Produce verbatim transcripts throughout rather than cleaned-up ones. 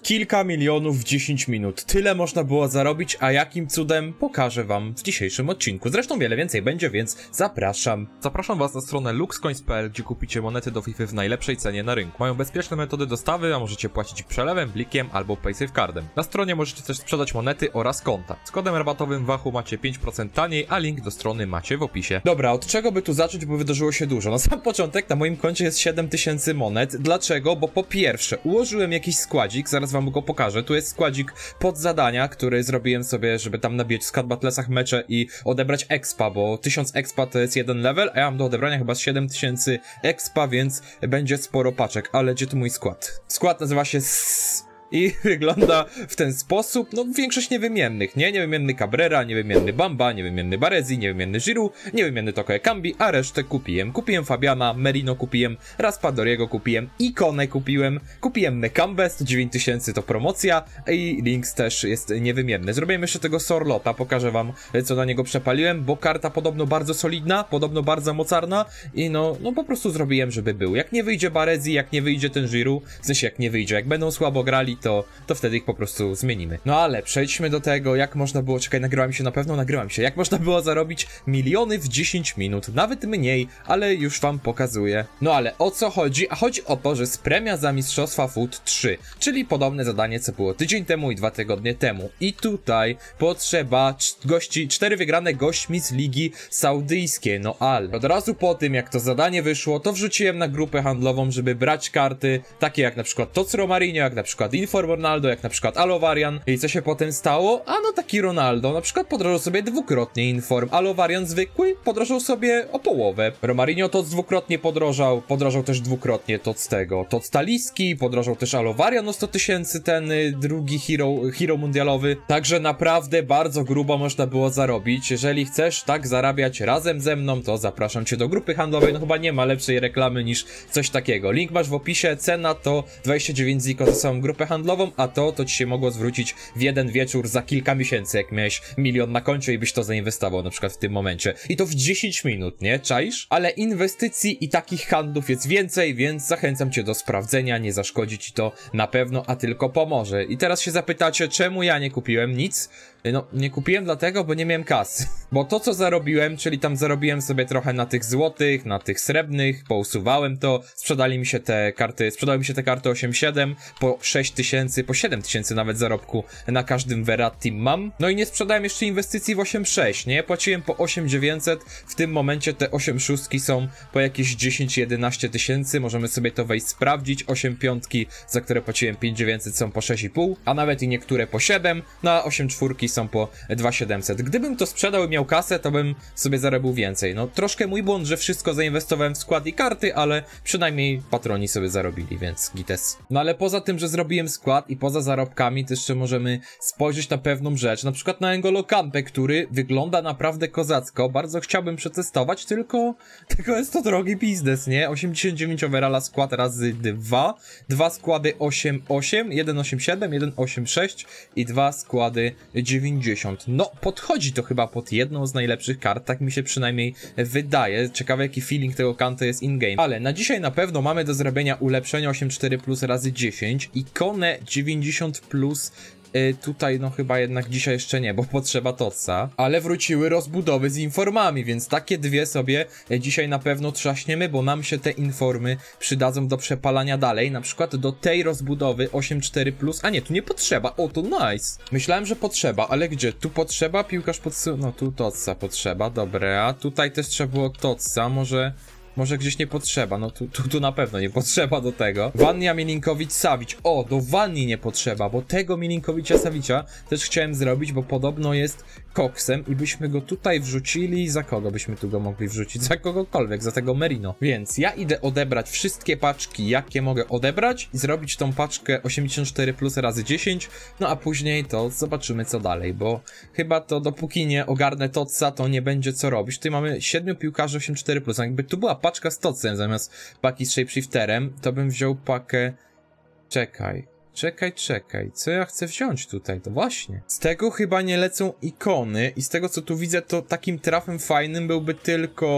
Kilka milionów w dziesięć minut. Tyle można było zarobić, a jakim cudem pokażę wam w dzisiejszym odcinku. Zresztą wiele więcej będzie, więc zapraszam. Zapraszam was na stronę luxcoins kropka p l, gdzie kupicie monety do FIFA w najlepszej cenie na rynku. Mają bezpieczne metody dostawy, a możecie płacić przelewem, blikiem albo PaySafeCardem. Na stronie możecie też sprzedać monety oraz konta. Z kodem rabatowym Wachu macie pięć procent taniej, a link do strony macie w opisie. Dobra, od czego by tu zacząć, bo wydarzyło się dużo. Na sam początek na moim koncie jest siedem tysięcy monet. Dlaczego? Bo po pierwsze ułożyłem jakiś składzik, zaraz wam go pokażę. Tu jest składzik pod zadania, który zrobiłem sobie, żeby tam nabijać w Squad Battlesach mecze i odebrać expa, bo tysiąc expa to jest jeden level, a ja mam do odebrania chyba siedem tysięcy expa, więc będzie sporo paczek. Ale gdzie tu mój skład? Skład nazywa się S... I wygląda w ten sposób, no większość niewymiennych, nie? Niewymienny Cabrera, niewymienny Bamba, niewymienny Baresi, niewymienny Giroud, niewymienny Toko Ekambi, a resztę kupiłem. Kupiłem Fabiana, Merino kupiłem, Raspadoriego kupiłem, Ikonę kupiłem, kupiłem Nekambe, sto dziewięć tysięcy to promocja i Lynx też jest niewymienny. Zrobiłem jeszcze tego Sorlota, pokażę wam, co na niego przepaliłem, bo karta podobno bardzo solidna, podobno bardzo mocarna i no, no po prostu zrobiłem, żeby był. Jak nie wyjdzie Baresi, jak nie wyjdzie ten Giroud, w sensie jak nie wyjdzie, jak będą słabo grali, To, to wtedy ich po prostu zmienimy. No ale przejdźmy do tego, jak można było... Czekaj, nagrywam się, na pewno nagrywam się. Jak można było zarobić miliony w dziesięć minut. Nawet mniej, ale już wam pokazuję. No ale o co chodzi? A chodzi o to, że jest premia za Mistrzostwa Foot trzy, czyli podobne zadanie, co było tydzień temu i dwa tygodnie temu. I tutaj potrzeba gości, cztery wygrane gośćmi z Ligi Saudyjskiej. No ale od razu po tym, jak to zadanie wyszło, to wrzuciłem na grupę handlową, żeby brać karty, takie jak na przykład Toc Romarinho, jak na przykład Inform Ronaldo, jak na przykład Alovarian. I co się potem stało? A no taki Ronaldo na przykład podrożał sobie dwukrotnie Inform, Alovarian zwykły podrożał sobie o połowę. Romarinho Toc dwukrotnie podrożał, podrożał też dwukrotnie Toc tego. Toc Taliski, podrożał też Alovarian o sto tysięcy, ten y, drugi hero, hero mundialowy. Także naprawdę bardzo grubo można było zarobić. Jeżeli chcesz tak zarabiać razem ze mną, to zapraszam cię do grupy handlowej. No chyba nie ma lepszej reklamy niż coś takiego. Link masz w opisie, cena to dwadzieścia dziewięć ziko za samą grupę handlową, a to, to ci się mogło zwrócić w jeden wieczór za kilka miesięcy, jak miałeś milion na koncie i byś to zainwestował na przykład w tym momencie. I to w dziesięć minut, nie? Czaisz? Ale inwestycji i takich handlów jest więcej, więc zachęcam cię do sprawdzenia, nie zaszkodzi ci to na pewno, a tylko pomoże. I teraz się zapytacie, czemu ja nie kupiłem nic? No, nie kupiłem dlatego, bo nie miałem kasy. Bo to, co zarobiłem, czyli tam zarobiłem sobie trochę na tych złotych, na tych srebrnych, pousuwałem to, sprzedali mi się te karty, sprzedały mi się te karty osiem siedem, po sześć tysięcy, po siedem tysięcy nawet zarobku na każdym Verratti mam. No i nie sprzedałem jeszcze inwestycji w osiem sześć, nie? Płaciłem po osiem dziewięćset, w tym momencie te osiem szóstki są po jakieś dziesięć jedenaście tysięcy, możemy sobie to wejść sprawdzić, osiem piątki, za które płaciłem pięć dziewięćset są po sześć i pół, a nawet i niektóre po siedem, no a osiem czwórki są po dwa siedemset. Gdybym to sprzedał i miał kasę, to bym sobie zarobił więcej. No troszkę mój błąd, że wszystko zainwestowałem w skład i karty, ale przynajmniej patroni sobie zarobili, więc gites. No ale poza tym, że zrobiłem skład i poza zarobkami, to jeszcze możemy spojrzeć na pewną rzecz, na przykład na N'Golo Kante, który wygląda naprawdę kozacko. Bardzo chciałbym przetestować, tylko tylko jest to drogi biznes, nie? osiemdziesiąt dziewięć overalla skład razy dwa, dwa składy osiem osiem, jeden osiem siedem, jeden osiem sześć i dwa składy dziewięćdziesiąt. No, podchodzi to chyba pod jedną z najlepszych kart, tak mi się przynajmniej wydaje. Ciekawe, jaki feeling tego Kante jest in-game. Ale na dzisiaj na pewno mamy do zrobienia ulepszenia osiem cztery plus razy dziesięć, ikonę dziewięćdziesiąt plus. Yy, tutaj no chyba jednak dzisiaj jeszcze nie, bo potrzeba Totsa, ale wróciły rozbudowy z informami, więc takie dwie sobie dzisiaj na pewno trzaśniemy, bo nam się te informy przydadzą do przepalania dalej, na przykład do tej rozbudowy osiem cztery plus, a nie, tu nie potrzeba, o to nice. Myślałem, że potrzeba, ale gdzie? Tu potrzeba, piłkarz podsu... no tu Totsa potrzeba, dobra, tutaj też trzeba było Totsa, może... Może gdzieś nie potrzeba, no tu, tu, tu na pewno nie potrzeba do tego. Wania, Milinkowicz, Savic. O, do Wanni nie potrzeba, bo tego Milinkowicza, Savicia też chciałem zrobić, bo podobno jest koksem i byśmy go tutaj wrzucili. Za kogo byśmy tu go mogli wrzucić? Za kogokolwiek, za tego Merino. Więc ja idę odebrać wszystkie paczki, jakie mogę odebrać i zrobić tą paczkę osiemdziesiąt cztery plus razy dziesięć, no a później to zobaczymy co dalej, bo chyba to dopóki nie ogarnę Totsa, to nie będzie co robić. Tutaj mamy siedmiu piłkarzy osiemdziesiąt cztery plus, a jakby tu była paczka z Totsem zamiast paki z Shapeshifterem, to bym wziął pakę... Czekaj... Czekaj, czekaj, co ja chcę wziąć tutaj? To właśnie. Z tego chyba nie lecą ikony i z tego co tu widzę, to takim trafem fajnym byłby tylko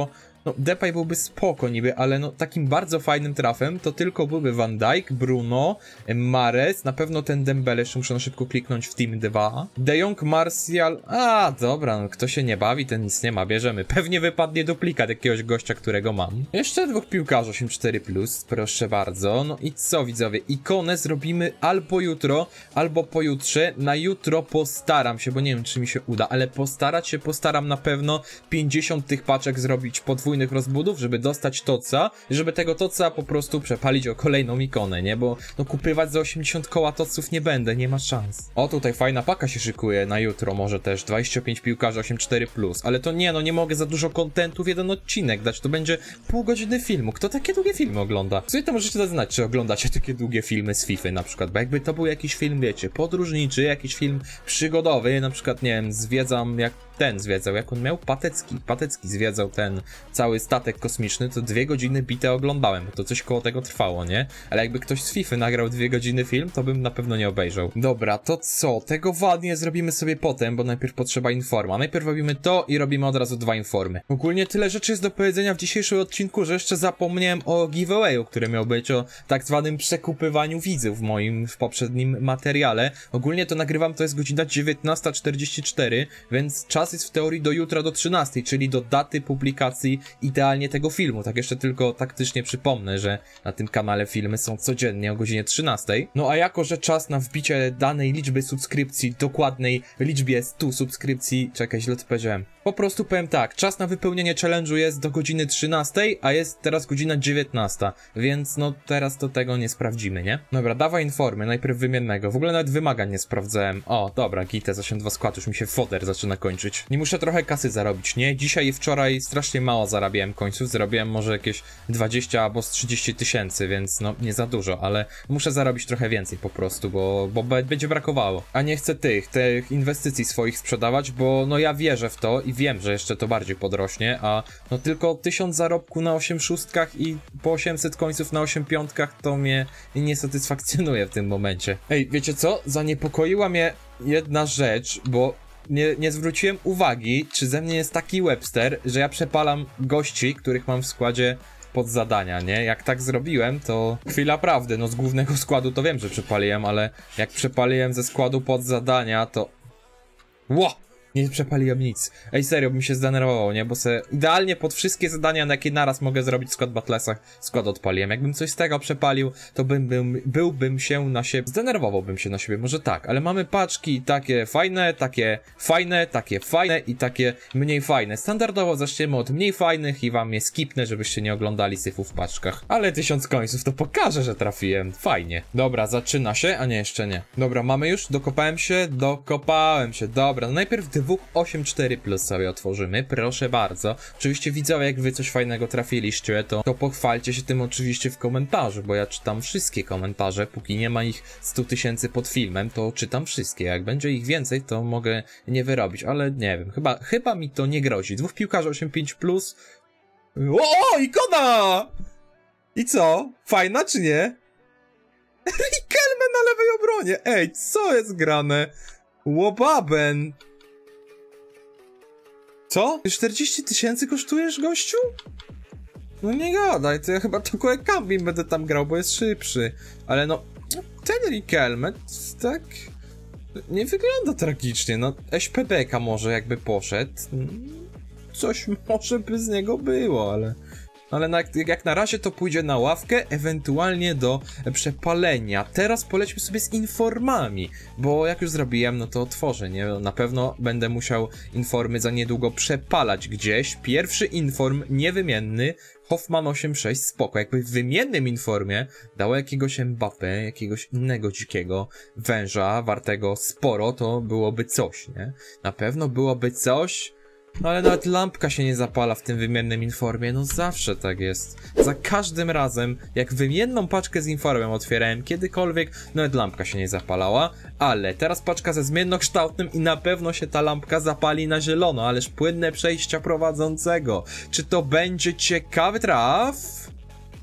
no Depay byłby spoko niby, ale no takim bardzo fajnym trafem to tylko byłby Van Dijk, Bruno, Mahrez, na pewno ten Dembele, jeszcze muszę na szybko kliknąć w Team dwa, De Jong, Martial, a dobra, no kto się nie bawi, ten nic nie ma, bierzemy. Pewnie wypadnie duplikat jakiegoś gościa, którego mam. Jeszcze dwóch piłkarzy osiemdziesiąt cztery plus, proszę bardzo. No i co widzowie, ikonę zrobimy albo jutro, albo pojutrze. Na jutro postaram się, bo nie wiem czy mi się uda, ale postarać się postaram na pewno pięćdziesiąt tych paczek zrobić podwójnych rozbudów, żeby dostać toca, żeby tego toca po prostu przepalić o kolejną ikonę, nie? Bo no kupywać za osiemdziesiąt koła toców nie będę, nie ma szans. O, tutaj fajna paka się szykuje na jutro, może też dwadzieścia pięć piłkarzy osiemdziesiąt cztery plus, ale to nie, no nie mogę za dużo kontentu w jeden odcinek dać, to będzie pół godziny filmu. Kto takie długie filmy ogląda? W sumie to możecie dać znać, czy oglądacie takie długie filmy z FIFA na przykład, bo jakby to był jakiś film, wiecie, podróżniczy, jakiś film przygodowy, na przykład, nie wiem, zwiedzam, jak ten zwiedzał, jak on miał? Patecki. Patecki zwiedzał ten cały statek kosmiczny, to dwie godziny bite oglądałem, bo to coś koło tego trwało, nie? Ale jakby ktoś z FIFA nagrał dwie godziny film, to bym na pewno nie obejrzał. Dobra, to co? Tego ładnie zrobimy sobie potem, bo najpierw potrzeba informa. Najpierw robimy to i robimy od razu dwa informy. Ogólnie tyle rzeczy jest do powiedzenia w dzisiejszym odcinku, że jeszcze zapomniałem o giveawayu, który miał być, o tak zwanym przekupywaniu widzów w moim w poprzednim materiale. Ogólnie to nagrywam, to jest godzina dziewiętnasta czterdzieści cztery, więc czas jest w teorii do jutra do trzynastej, czyli do daty publikacji idealnie tego filmu. Tak jeszcze tylko taktycznie przypomnę, że na tym kanale filmy są codziennie o godzinie trzynastej. No a jako, że czas na wbicie danej liczby subskrypcji, dokładnej liczbie stu subskrypcji, czekaj, źle to powiedziałem. Po prostu powiem tak, czas na wypełnienie challenge'u jest do godziny trzynastej, a jest teraz godzina dziewiętnasta, więc no teraz to tego nie sprawdzimy, nie? Dobra, dawaj informy, najpierw wymiennego. W ogóle nawet wymagań nie sprawdzałem. O, dobra, gitę, zasiądę dwa skład, już mi się foder zaczyna kończyć. Nie muszę trochę kasy zarobić, nie? Dzisiaj i wczoraj strasznie mało zarabiałem końców, zarobiłem może jakieś dwadzieścia albo trzydzieści tysięcy, więc no nie za dużo, ale muszę zarobić trochę więcej po prostu, bo, bo będzie brakowało. A nie chcę tych, tych inwestycji swoich sprzedawać, bo no ja wierzę w to i wiem, że jeszcze to bardziej podrośnie, a no tylko tysiąc zarobku na osiem szóstkach i po osiemset końców na osiem piątkach to mnie nie satysfakcjonuje w tym momencie. Ej, wiecie co? Zaniepokoiła mnie jedna rzecz, bo Nie, nie zwróciłem uwagi, czy ze mnie jest taki Webster, że ja przepalam gości, których mam w składzie pod zadania, nie? Jak tak zrobiłem, to chwila prawdy, no z głównego składu to wiem, że przepaliłem, ale jak przepaliłem ze składu pod zadania, to... Ło! Nie przepaliłem nic. Ej, serio, bym się zdenerwował, nie? Bo se idealnie pod wszystkie zadania, na jakie naraz mogę zrobić w skład Battlesach, skład odpaliłem. Jakbym coś z tego przepalił, to bym, bym, byłbym się na siebie... Zdenerwowałbym się na siebie, może tak, ale mamy paczki takie fajne, takie fajne, takie fajne i takie mniej fajne. Standardowo zaczniemy od mniej fajnych i wam je skipnę, żebyście nie oglądali syfu w paczkach. Ale tysiąc końców to pokażę, że trafiłem. Fajnie. Dobra, zaczyna się, a nie, jeszcze nie. Dobra, mamy już? Dokopałem się? Dokopałem się. Dobra, no najpierw dwóch osiemdziesiąt cztery plus sobie otworzymy, proszę bardzo. Oczywiście widzowie, jak wy coś fajnego trafiliście, to, to pochwalcie się tym oczywiście w komentarzu, bo ja czytam wszystkie komentarze, póki nie ma ich stu tysięcy pod filmem, to czytam wszystkie. Jak będzie ich więcej, to mogę nie wyrobić, ale nie wiem, chyba, chyba mi to nie grozi. Dwóch piłkarzy osiemdziesiąt pięć plus. O, ikona! I co? Fajna czy nie? Riquelme na lewej obronie! Ej, co jest grane? Łobaben! Co? czterdzieści tysięcy kosztujesz, gościu? No nie gadaj, to ja chyba tylko Ekambim będę tam grał, bo jest szybszy. Ale no, ten Riquelme, tak... nie wygląda tragicznie, no. S P B K może jakby poszedł. Coś może by z niego było, ale... Ale na, jak na razie to pójdzie na ławkę, ewentualnie do przepalenia. Teraz polećmy sobie z informami, bo jak już zrobiłem, no to otworzę, nie? Na pewno będę musiał informy za niedługo przepalać gdzieś. Pierwszy inform niewymienny, Hoffman osiem sześć, spoko. Jakby w wymiennym informie dało jakiegoś Mbappé, jakiegoś innego dzikiego węża, wartego sporo, to byłoby coś, nie? Na pewno byłoby coś... No ale nawet lampka się nie zapala w tym wymiennym informie, no zawsze tak jest. Za każdym razem, jak wymienną paczkę z informem otwierałem kiedykolwiek, nawet lampka się nie zapalała, ale teraz paczka ze zmiennokształtnym i na pewno się ta lampka zapali na zielono, ależ płynne przejścia prowadzącego. Czy to będzie ciekawy traf?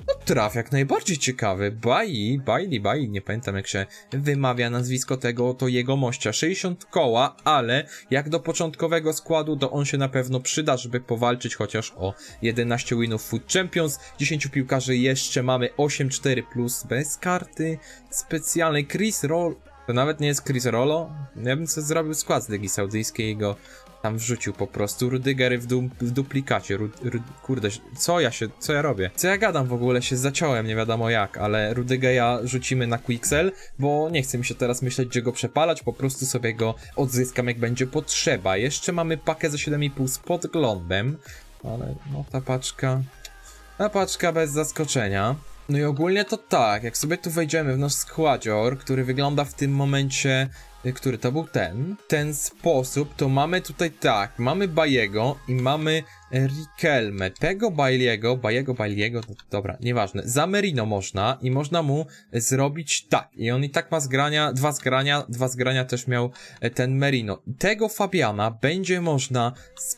No, traf jak najbardziej ciekawy. Bailey, Bailey, Bailey, nie pamiętam jak się wymawia nazwisko tego, to jego mościa. sześćdziesiąt koła, ale jak do początkowego składu, to on się na pewno przyda, żeby powalczyć chociaż o jedenaście winów Food Champions. dziesięciu piłkarzy jeszcze mamy, osiem cztery plus bez karty specjalnej. Chris Roll, to nawet nie jest Chris Rollo. Ja bym sobie zrobił skład z Legii Saudyjskiej i go tam wrzucił po prostu. Rudygery w, du w duplikacie. Ru Ru kurde, co ja się, co ja robię? Co ja gadam w ogóle? Się zaciąłem, nie wiadomo jak, ale Rudygera rzucimy na Quixel, bo nie chcę mi się teraz myśleć, gdzie go przepalać, po prostu sobie go odzyskam, jak będzie potrzeba. Jeszcze mamy pakę za siedem i pół z podglądem, ale no ta paczka, ta paczka bez zaskoczenia. No i ogólnie to tak, jak sobie tu wejdziemy w nasz składzior, który wygląda w tym momencie, który to był ten, ten sposób, to mamy tutaj tak, mamy Bajego i mamy Riquelme. Tego Bailey'ego, Bajego, Bailey'ego, no dobra, nieważne, za Merino można i można mu zrobić tak. I on i tak ma zgrania, dwa zgrania, dwa zgrania też miał ten Merino. Tego Fabiana będzie można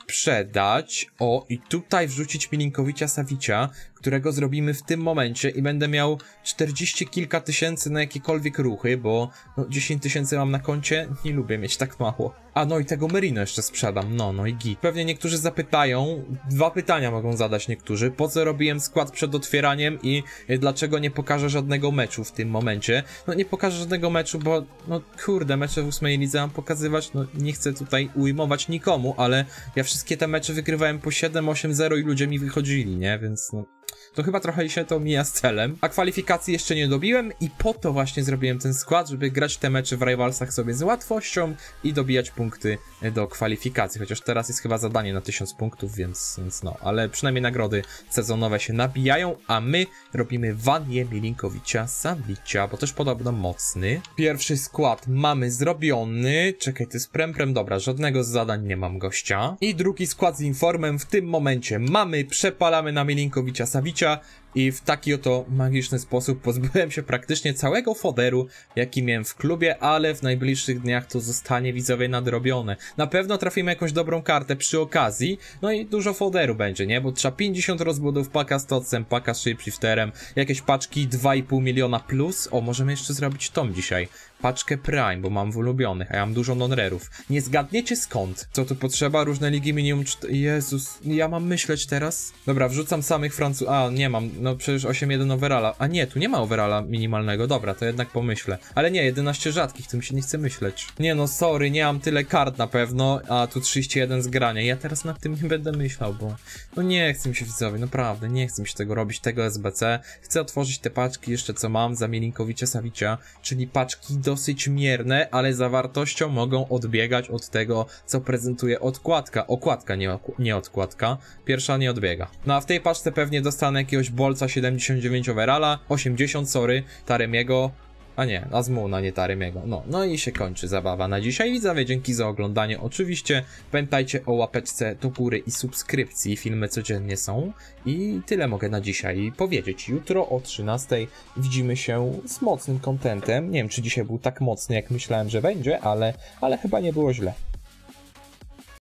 sprzedać, o, i tutaj wrzucić Milinkovicia Savicia, którego zrobimy w tym momencie i będę miał czterdzieści kilka tysięcy na jakiekolwiek ruchy, bo no, dziesięć tysięcy mam na koncie, nie lubię mieć tak mało. A no i tego Merino jeszcze sprzedam, no, no i git. Pewnie niektórzy zapytają, dwa pytania mogą zadać niektórzy, po co robiłem skład przed otwieraniem i dlaczego nie pokażę żadnego meczu w tym momencie. No nie pokażę żadnego meczu, bo no kurde, mecze w ósmej lidze mam pokazywać, no nie chcę tutaj ujmować nikomu, ale ja wszystkie te mecze wygrywałem po siedem osiem zero i ludzie mi wychodzili, nie, więc no... To chyba trochę się to mija z celem. A kwalifikacji jeszcze nie dobiłem i po to właśnie zrobiłem ten skład, żeby grać te mecze w Rivalsach sobie z łatwością i dobijać punkty do kwalifikacji. Chociaż teraz jest chyba zadanie na tysiąc punktów, więc, więc no. Ale przynajmniej nagrody sezonowe się nabijają, a my robimy Vanię Milinkovicia Savicia, bo też podobno mocny. Pierwszy skład mamy zrobiony. Czekaj, to jest prem-prem, dobra, żadnego z zadań nie mam gościa. I drugi skład z informem w tym momencie mamy, przepalamy na Milinkovicia Savicia i w taki oto magiczny sposób pozbyłem się praktycznie całego foderu, jaki miałem w klubie, ale w najbliższych dniach to zostanie, widzowie, nadrobione. Na pewno trafimy jakąś dobrą kartę przy okazji, no i dużo foderu będzie, nie? Bo trzeba pięćdziesiąt rozbudów, paka z tocem, paka z shapeshifterem, jakieś paczki dwa i pół miliona plus. O, możemy jeszcze zrobić tom dzisiaj. Paczkę Prime, bo mam w ulubionych, a ja mam dużo non-rarów. Nie zgadniecie skąd? Co tu potrzeba? Różne ligi minimum cztery... Jezus, ja mam myśleć teraz? Dobra, wrzucam samych Francuzów... A, nie mam, no przecież osiem jeden overalla. A nie, tu nie ma overalla minimalnego, dobra, to jednak pomyślę. Ale nie, jedenaście rzadkich, tu mi się nie chce myśleć. Nie no, sorry, nie mam tyle kart na pewno, a tu trzydzieści jeden zgrania. Ja teraz nad tym nie będę myślał, bo... No nie chce mi się, widzowie, naprawdę, nie chce mi się tego robić, tego S B C. Chcę otworzyć te paczki jeszcze, co mam za Milinkovicia Savicia, czyli paczki dosyć mierne, ale zawartością mogą odbiegać od tego, co prezentuje odkładka. Okładka, nie, nie odkładka. Pierwsza nie odbiega. No a w tej paczce pewnie dostanę jakiegoś bolca siedemdziesiąt dziewięć overalla, osiemdziesiąt, sorry, Taremiego. A nie, Azmuna, nie Taremiego. No, no i się kończy zabawa na dzisiaj. Widzowie, dzięki za oglądanie. Oczywiście pamiętajcie o łapeczce do góry i subskrypcji. Filmy codziennie są. I tyle mogę na dzisiaj powiedzieć. Jutro o trzynastej widzimy się z mocnym kontentem. Nie wiem, czy dzisiaj był tak mocny, jak myślałem, że będzie, ale, ale chyba nie było źle.